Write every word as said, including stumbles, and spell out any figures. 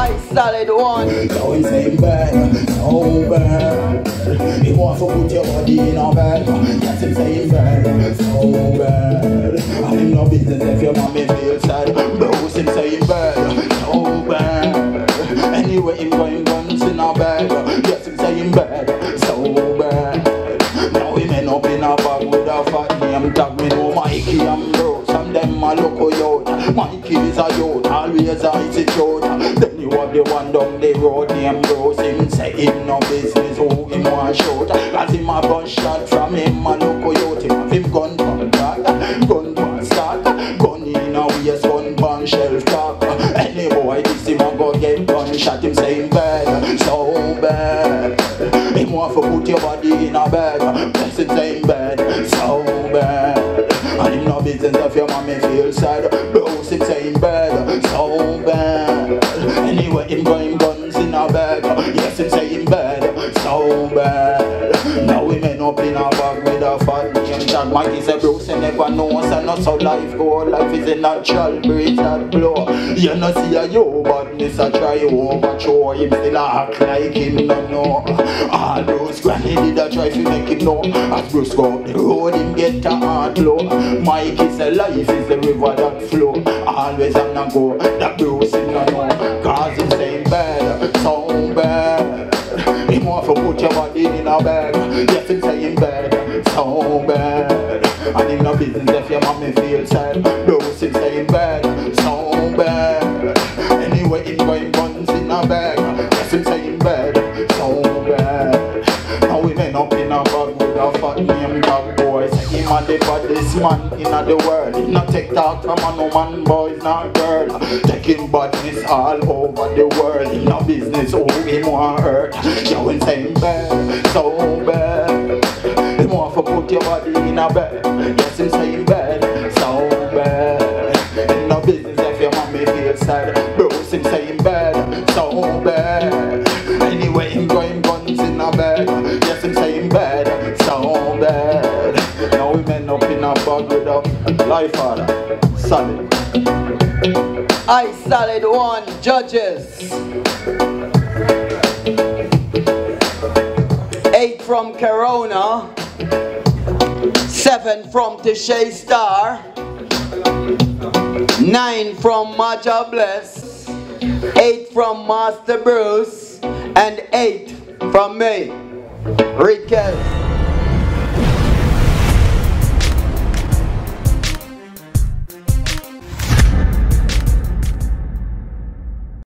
I solid one. Now he's saying bad, so bad. He wants to put your body in a bed. Yes, he's saying bad, so bad. And him no business if your mommy feels sad. Bros him saying bad, so bad. Anyway, him going guns in a bag. Yes, he's saying bad, so bad. Now he men up in a bag with a fat name tag. Me know Mikey and bros, and them a loco youth. Mikey is a youth, always a institute. Then you have the one down the road named bros. Him say him no business who him want shoot. Cause him a gun shot from him a loco youth. Him have him gun from that, gun from start. Gun in a waist, gun from shelf top. Any boy this him a go get gun shot. Him say him bad, so bad. Him want to put your body in a bag. Blessing say him bad, so bad. And him no business if your mommy feel sad. Bros him say him bad, so bad. Anyway him going guns in a bag. Yes him say him bad, so bad. Now we men up in a bag with a fat name tag. Mikey say bros you never know. So not so life go. Life is a natural breeze that blow. You no see a yo badness a try overthrow. Him still act like him no know. All Bruce granny did a try to make him know. As Bruce go up the road him get a hard blow. Mikey say life is the river that flow. Always on a go, that Bruce him no know. Cause him say bad, so bad. He want to put your body in a bag. Yes him say him bad, so bad. And him no business if your mommy feel sad. Bruce him say him bad, so bad. Anyway him going guns in a bag. Yes him say him bad, so bad. Now we men up in a bag with a fat name dog boy. Say him a the baddest man in the world. He not take talk from a no man boys not girl. Taking badness all over the world. He no business who him want hurt. You ain't saying bad, so bad. He want to put your body in a bed. Yes him saying bad, so bad. He no business if your mommy feel sad. Bros him saying bad, so bad. Anyway him going guns in a bag. Yes him saying bad, so bad. Now we men up in a bag with a life father. Solid. I solid one. Judges. Eight from Corona. Seven from Tishay Star. Nine from Maja Bless. Eight from Master Bruce. And eight from me, Rikel.